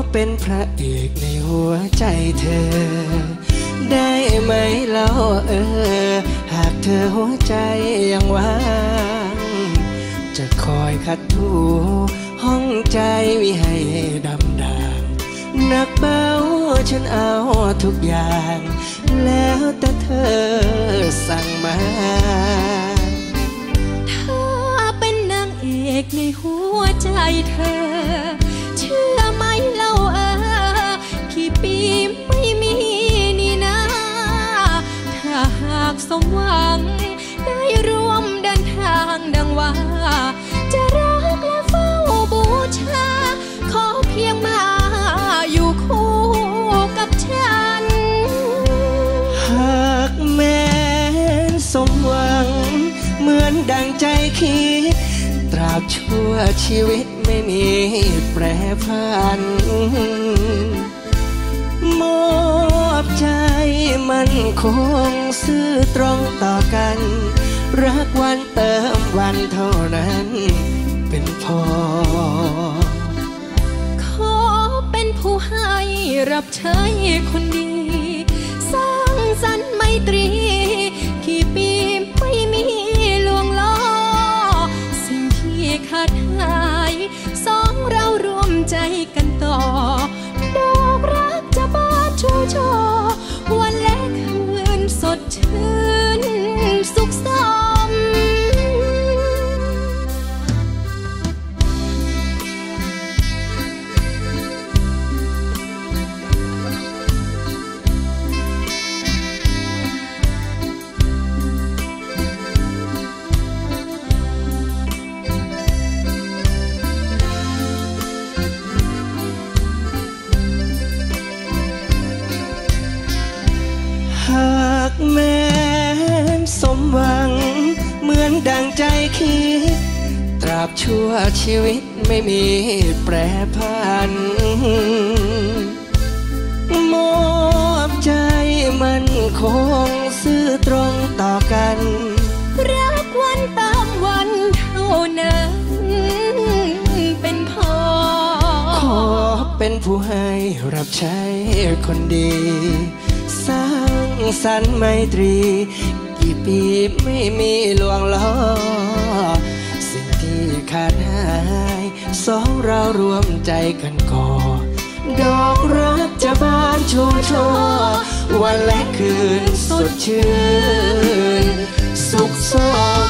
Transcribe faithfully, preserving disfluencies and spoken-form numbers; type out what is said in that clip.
เป็นพระเอกในหัวใจเธอได้ไหมเล่าเออหากเธอหัวใจยังว่างจะคอยขัดถูห้องใจวิให้ดำด่างหนักเบาฉันเอาทุกอย่างแล้วแต่เธอสั่งมาถ้าเป็นนางเอกในหัวใจเธอเชื่อไหมเล่าเออกี่ปีไม่มีนี่นะถ้าหากสมหวังได้ร่วมเดินทางดังว่าจะรักและเฝ้าบูชาขอเพียงมาอยู่คู่กับฉันหากแม้นสมหวังเหมือนดังใจคิดตราบชั่วชีวิตไม่มีแปรผันมอบใจมันคงซื่อตรงต่อกันรักวันเติมวันเท่านั้นเป็นพอขอเป็นผู้ให้รับใช้คนดีสร้างสรรค์ไมตรีกี่ปีไม่มีลวงล้อสิ่งที่ขาดหายสองเรารวมใจกันต่อดอกรักจะบานชูช่อวันและคืนสดชื่นสุขสมหากแม้นสมหวังเหมือนดังใจคิดตราบชั่วชีวิตไม่มีแปรผันมอบใจมันคงซื่อตรงต่อกันรักวันตามวันเท่านั้นเป็นพอขอเป็นผู้ให้รับใช้คนดีสร้างสรรค์ไมตรีกี่ปีไม่มีลวงล้อสิ่งที่ขาดหายสองเรารวมใจกันก่อดอกรักจะบานชูช่อวันและคืนสดชื่นสุขสม